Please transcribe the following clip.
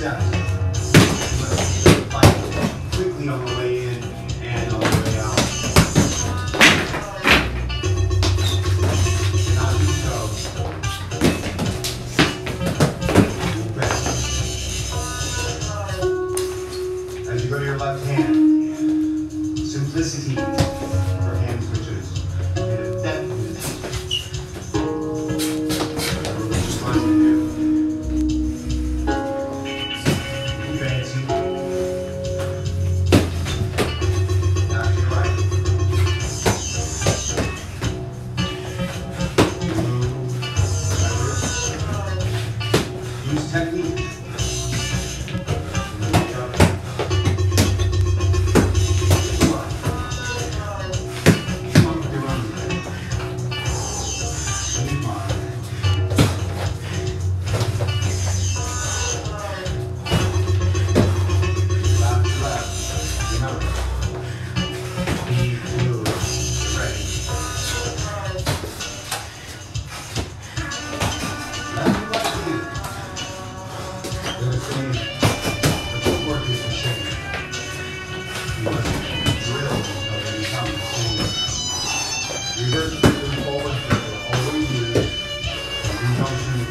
steps. Like quickly on the way in and on the way out. Not do so. As you go to your left hand, simplicity for hand switches. And depth. Whatever which is fun to do. Fancy. Now to your right. Move. Use technique. Footwork is the shape. You must drill until they become the same. Reverse moving forward will always use conjunction